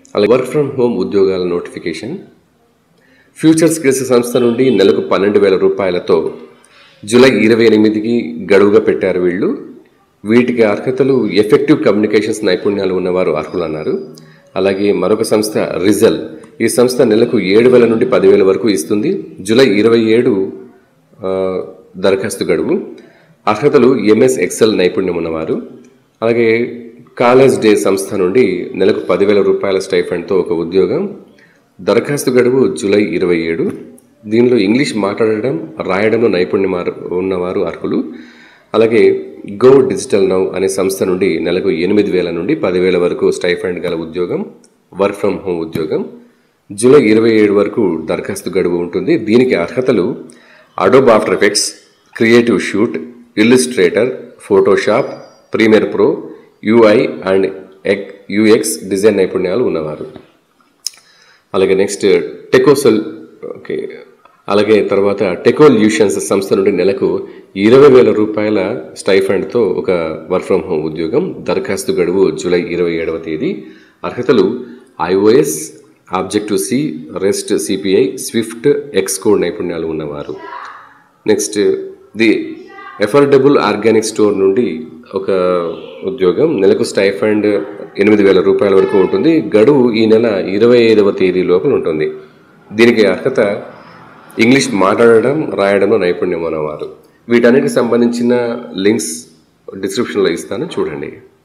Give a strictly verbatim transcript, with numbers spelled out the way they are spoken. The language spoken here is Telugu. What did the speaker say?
అలాగే వర్క్ ఫ్రమ్ హోమ్ ఉద్యోగాల నోటిఫికేషన్. ఫ్యూచర్ స్కిల్స్ సంస్థ నుండి నెలకు పన్నెండు వేల రూపాయలతో జూలై ఇరవై ఎనిమిదికి గడువుగా పెట్టారు వీళ్ళు. వీటికి అర్హతలు ఎఫెక్టివ్ కమ్యూనికేషన్స్ నైపుణ్యాలు ఉన్నవారు అర్హులు అన్నారు. అలాగే మరొక సంస్థ రిజల్, ఈ సంస్థ నెలకు ఏడు వేల నుండి పదివేల వరకు ఇస్తుంది. జూలై ఇరవై ఏడు దరఖాస్తు గడువు. అర్హతలు ఎంఎస్ ఎక్సెల్ నైపుణ్యం ఉన్నవారు. అలాగే కాలేజ్ డే సంస్థ నుండి నెలకు పదివేల రూపాయల స్టైఫండ్తో ఒక ఉద్యోగం. దరఖాస్తు గడువు జూలై ఇరవై ఏడు. దీనిలో ఇంగ్లీష్ మాట్లాడడం రాయడంలో నైపుణ్యం ఉన్నవారు అర్హులు. అలాగే గో డిజిటల్ నౌ అనే సంస్థ నుండి నెలకు ఎనిమిది వేల నుండి పదివేల వరకు స్టైఫండ్ గల ఉద్యోగం, వర్క్ ఫ్రమ్ హోమ్ ఉద్యోగం. జూలై ఇరవై ఏడు వరకు దరఖాస్తు గడువు ఉంటుంది. దీనికి అర్హతలు Adobe After Effects, Creative Suite, Illustrator, Photoshop, Premiere Pro, UI and UX design నైపుణ్యాలు ఉన్నవారు. అలాగే నెక్స్ట్ టెకోసెల్ ఓకే అలాగే తర్వాత టెకోల్యూషన్స్ సంస్థ నుండి నెలకు ఇరవై వేల రూపాయల స్టైఫండ్తో ఒక వర్క్ ఫ్రమ్ హోమ్ ఉద్యోగం. దరఖాస్తు గడువు జూలై ఇరవై ఏడవ తేదీ. అర్హతలు iOS, Objective C, REST, CPI, Swift, Xcode నైపుణ్యాలు ఉన్నవారు. Next the affordable organic store నుండి ఒక ఉద్యోగం. నెలకు స్టైఫండ్ ఎనిమిది వేల రూపాయల వరకు ఉంటుంది. గడువు ఈ నెల ఇరవై ఐదవ తేదీ లోపల ఉంటుంది. దీనికి అర్హత ఇంగ్లీష్ మాట్లాడడం రాయడంలో నైపుణ్యం ఉన్నవారు. వీటన్నిటికి సంబంధించిన లింక్స్ డిస్క్రిప్షన్లో ఇస్తాను, చూడండి.